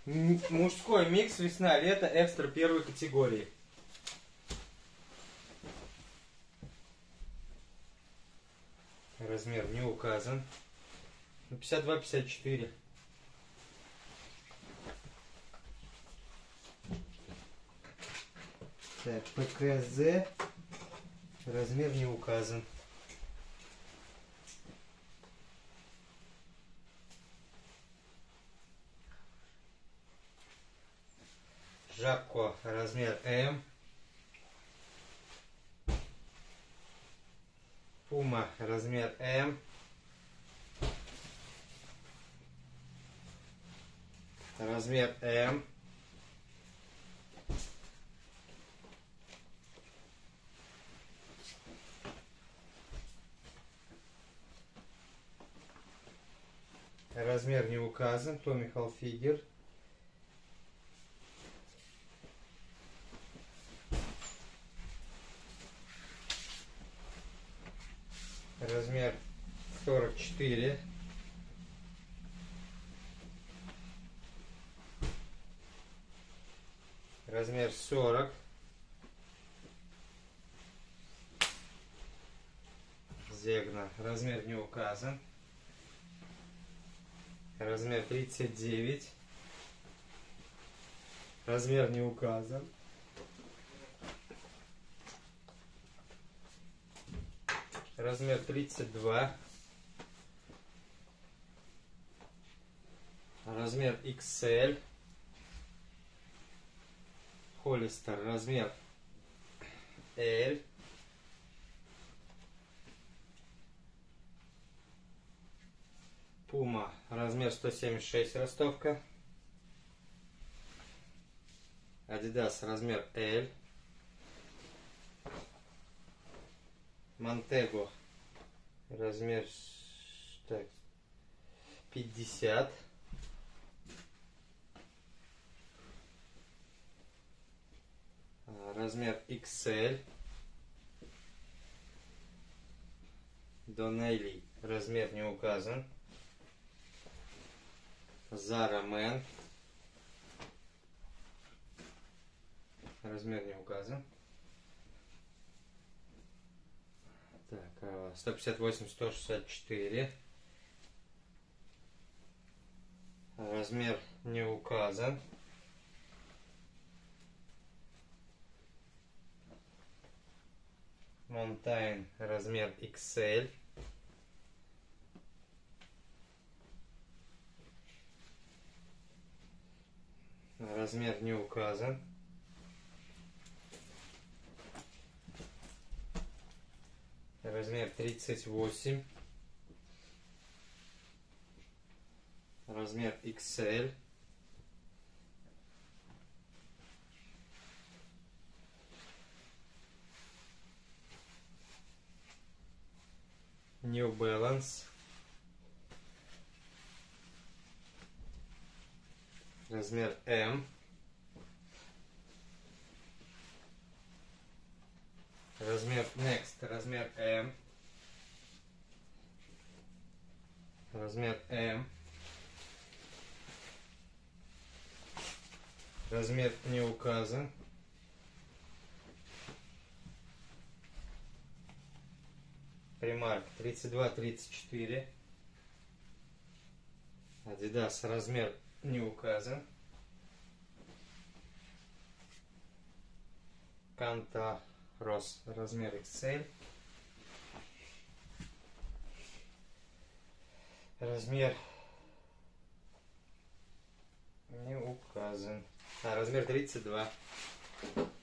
Мужской микс весна-лето экстра первой категории. Размер не указан. 52-54. Так, ПКЗ. Размер не указан. Жакко. Размер М. Пума. Размер М. Размер М. Размер не указан. Томми Hilfiger. Размер 44. Размер 40. Зегна. Размер не указан. Размер 39. Размер не указан. Размер 32. Размер XL. Холлистер. Размер L. Пума. Размер 176 ростовка. Адидас. Размер L. Монтего. Размер так, 50. Размер XL. Донелли. Размер не указан. Zara Men. Размер не указан. Так, 158-164. Размер не указан. Mountain. Размер XL. Размер не указан. Размер 38. Размер XL. New Balance. Размер M. Размер Next. Размер M. Размер M. Размер не указан. Примарк 32-34. Адидас. Размер не указан. Канта Рос. Размер XL. Размер не указан. Размер 32.